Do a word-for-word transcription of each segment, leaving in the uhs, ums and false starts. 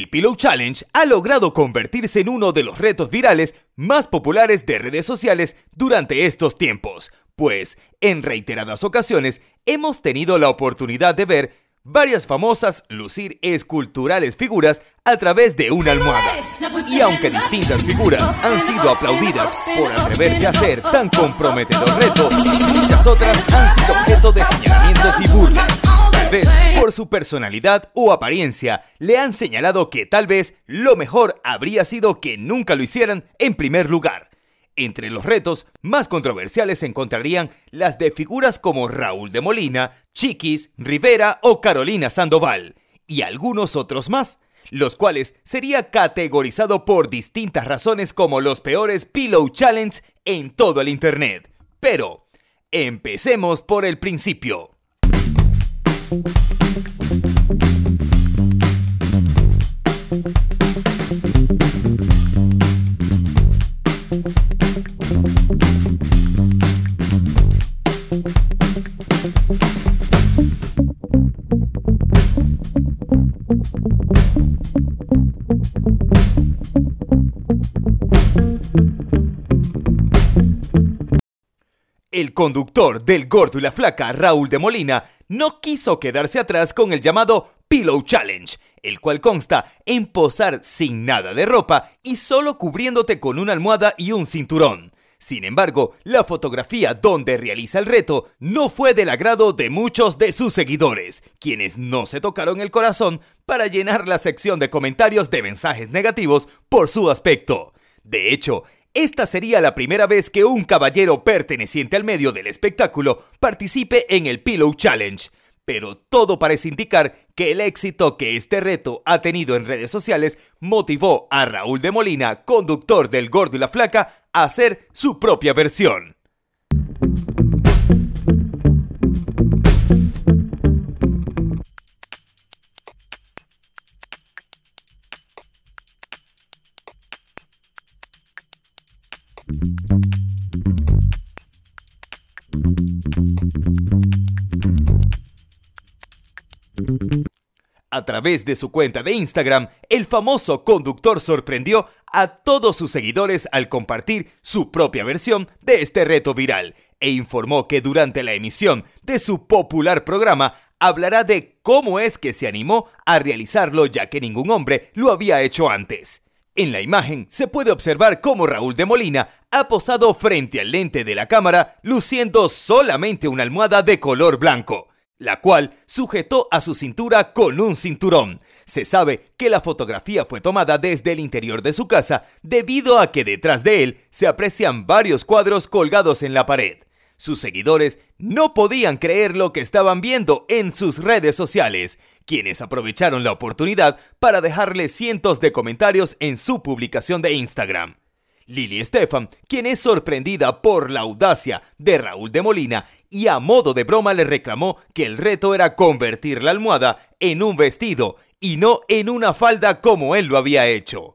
El Pillow Challenge ha logrado convertirse en uno de los retos virales más populares de redes sociales durante estos tiempos, pues en reiteradas ocasiones hemos tenido la oportunidad de ver varias famosas lucir esculturales figuras a través de una almohada. Y aunque distintas figuras han sido aplaudidas por atreverse a hacer tan comprometedor reto, muchas otras han sido objeto de señalamientos y burlas. Tal vez por su personalidad o apariencia le han señalado que tal vez lo mejor habría sido que nunca lo hicieran en primer lugar. Entre los retos más controversiales se encontrarían las de figuras como Raúl de Molina, Chiquis, Rivera o Carolina Sandoval, y algunos otros más, los cuales sería categorizado por distintas razones como los peores Pillow Challenge en todo el internet. Pero empecemos por el principio. El conductor del Gordo y la Flaca, Raúl de Molina, no quiso quedarse atrás con el llamado Pillow Challenge, el cual consta en posar sin nada de ropa y solo cubriéndote con una almohada y un cinturón. Sin embargo, la fotografía donde realiza el reto no fue del agrado de muchos de sus seguidores, quienes no se tocaron el corazón para llenar la sección de comentarios de mensajes negativos por su aspecto. De hecho, esta sería la primera vez que un caballero perteneciente al medio del espectáculo participe en el Pillow Challenge, pero todo parece indicar que el éxito que este reto ha tenido en redes sociales motivó a Raúl de Molina, conductor del Gordo y la Flaca, a hacer su propia versión. A través de su cuenta de Instagram, el famoso conductor sorprendió a todos sus seguidores al compartir su propia versión de este reto viral e informó que durante la emisión de su popular programa hablará de cómo es que se animó a realizarlo, ya que ningún hombre lo había hecho antes. En la imagen se puede observar cómo Raúl de Molina ha posado frente al lente de la cámara luciendo solamente una almohada de color blanco, la cual sujetó a su cintura con un cinturón. Se sabe que la fotografía fue tomada desde el interior de su casa debido a que detrás de él se aprecian varios cuadros colgados en la pared. Sus seguidores no podían creer lo que estaban viendo en sus redes sociales, quienes aprovecharon la oportunidad para dejarle cientos de comentarios en su publicación de Instagram. Lili Estefan, quien es sorprendida por la audacia de Raúl de Molina y a modo de broma le reclamó que el reto era convertir la almohada en un vestido y no en una falda como él lo había hecho.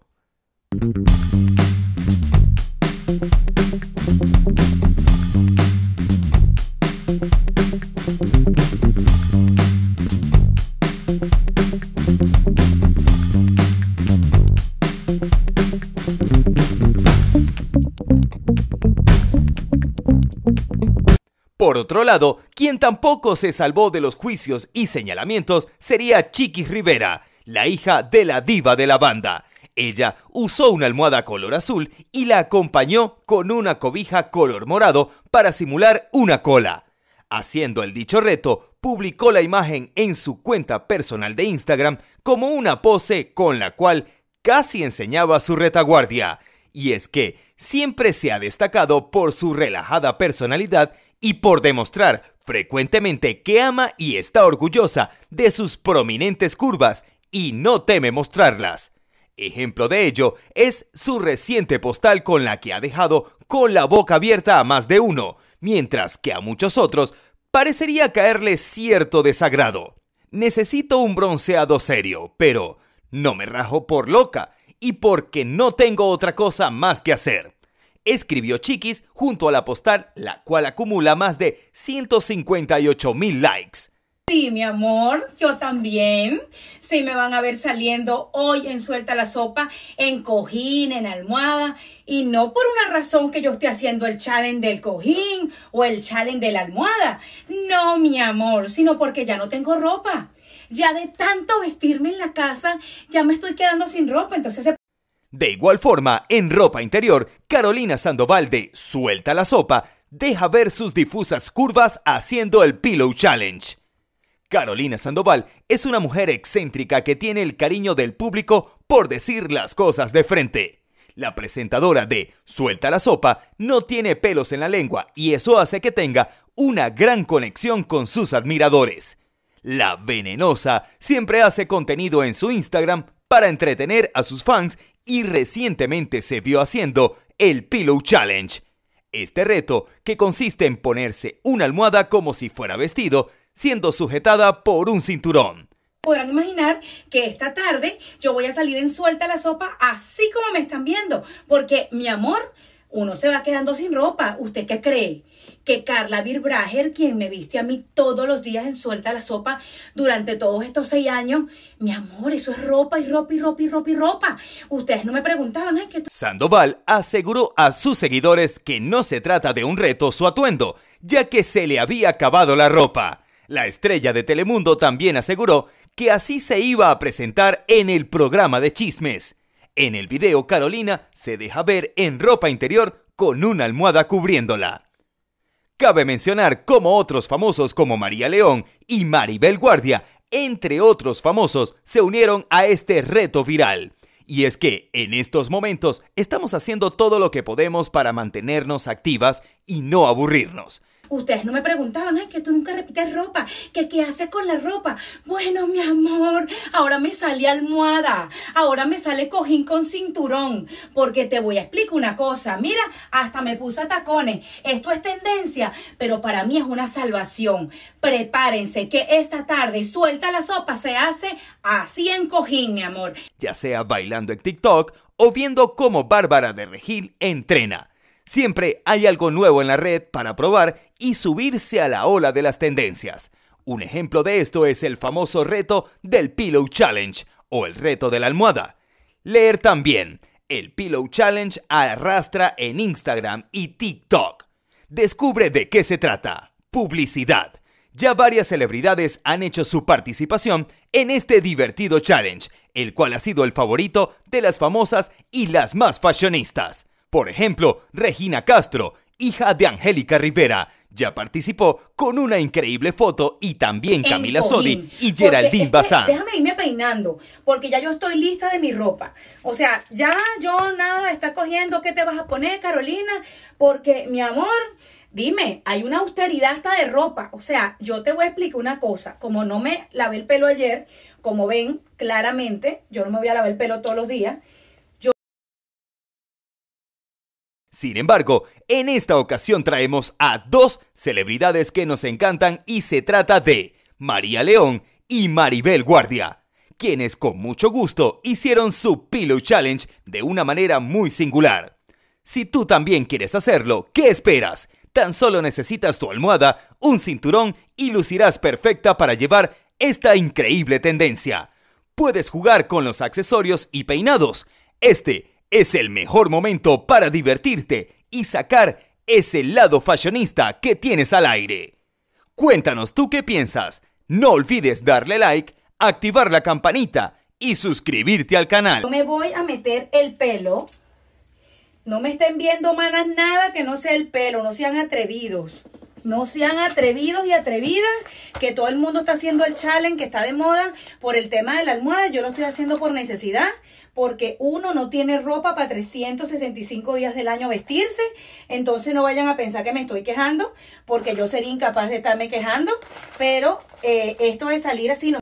Por otro lado, quien tampoco se salvó de los juicios y señalamientos sería Chiquis Rivera, la hija de la diva de la banda. Ella usó una almohada color azul y la acompañó con una cobija color morado para simular una cola. Haciendo el dicho reto, publicó la imagen en su cuenta personal de Instagram como una pose con la cual casi enseñaba su retaguardia. Y es que siempre se ha destacado por su relajada personalidad y por demostrar frecuentemente que ama y está orgullosa de sus prominentes curvas y no teme mostrarlas. Ejemplo de ello es su reciente postal con la que ha dejado con la boca abierta a más de uno, mientras que a muchos otros parecería caerle cierto desagrado. Necesito un bronceado serio, pero no me rajo por loca y porque no tengo otra cosa más que hacer, escribió Chiquis junto a la postal, la cual acumula más de ciento cincuenta y ocho mil likes. Sí, mi amor, yo también. Sí, me van a ver saliendo hoy en Suelta la Sopa, en cojín, en almohada. Y no por una razón que yo esté haciendo el challenge del cojín o el challenge de la almohada. No, mi amor, sino porque ya no tengo ropa. Ya de tanto vestirme en la casa, ya me estoy quedando sin ropa. Entonces se... De igual forma, en ropa interior, Carolina Sandoval de Suelta la Sopa deja ver sus difusas curvas haciendo el Pillow Challenge. Carolina Sandoval es una mujer excéntrica que tiene el cariño del público por decir las cosas de frente. La presentadora de Suelta la Sopa no tiene pelos en la lengua y eso hace que tenga una gran conexión con sus admiradores. La venenosa siempre hace contenido en su Instagram para entretener a sus fans y recientemente se vio haciendo el Pillow Challenge. Este reto, que consiste en ponerse una almohada como si fuera vestido, siendo sujetada por un cinturón. Podrán imaginar que esta tarde yo voy a salir en Suelta la Sopa así como me están viendo. Porque, mi amor, uno se va quedando sin ropa. ¿Usted qué cree? Que Carla Birbrajer, quien me viste a mí todos los días en Suelta la Sopa durante todos estos seis años, mi amor, eso es ropa y ropa y ropa y ropa y ropa. Ustedes no me preguntaban, ay, que... Sandoval aseguró a sus seguidores que no se trata de un reto su atuendo, ya que se le había acabado la ropa. La estrella de Telemundo también aseguró que así se iba a presentar en el programa de chismes. En el video, Carolina se deja ver en ropa interior con una almohada cubriéndola. Cabe mencionar cómo otros famosos como María León y Maribel Guardia, entre otros famosos, se unieron a este reto viral. Y es que en estos momentos estamos haciendo todo lo que podemos para mantenernos activas y no aburrirnos. Ustedes no me preguntaban, ay, que tú nunca repites ropa, que qué haces con la ropa. Bueno, mi amor, ahora me sale almohada, ahora me sale cojín con cinturón, porque te voy a explicar una cosa. Mira, hasta me puse tacones. Esto es tendencia, pero para mí es una salvación. Prepárense que esta tarde Suelta la Sopa se hace así en cojín, mi amor. Ya sea bailando en TikTok o viendo cómo Bárbara de Regil entrena. Siempre hay algo nuevo en la red para probar y subirse a la ola de las tendencias. Un ejemplo de esto es el famoso reto del Pillow Challenge o el reto de la almohada. Leer también. El Pillow Challenge arrastra en Instagram y TikTok. Descubre de qué se trata. Publicidad. Ya varias celebridades han hecho su participación en este divertido challenge, el cual ha sido el favorito de las famosas y las más fashionistas. Por ejemplo, Regina Castro, hija de Angélica Rivera, ya participó con una increíble foto y también Camila Sodi y Geraldine Bazán. Déjame irme peinando, porque ya yo estoy lista de mi ropa. O sea, ya yo nada está cogiendo qué te vas a poner, Carolina, porque, mi amor, dime, hay una austeridad hasta de ropa. O sea, yo te voy a explicar una cosa. Como no me lavé el pelo ayer, como ven claramente, yo no me voy a lavar el pelo todos los días. Sin embargo, en esta ocasión traemos a dos celebridades que nos encantan y se trata de María León y Maribel Guardia, quienes con mucho gusto hicieron su Pillow Challenge de una manera muy singular. Si tú también quieres hacerlo, ¿qué esperas? Tan solo necesitas tu almohada, un cinturón y lucirás perfecta para llevar esta increíble tendencia. Puedes jugar con los accesorios y peinados. Este es el mejor momento para divertirte y sacar ese lado fashionista que tienes al aire. Cuéntanos tú qué piensas. No olvides darle like, activar la campanita y suscribirte al canal. Me voy a meter el pelo. No me estén viendo, manas, nada que no sea el pelo. No sean atrevidos. No sean atrevidos y atrevidas, que todo el mundo está haciendo el challenge, que está de moda por el tema de la almohada. Yo lo estoy haciendo por necesidad, porque uno no tiene ropa para trescientos sesenta y cinco días del año vestirse. Entonces no vayan a pensar que me estoy quejando, porque yo sería incapaz de estarme quejando. Pero eh, esto de salir así no.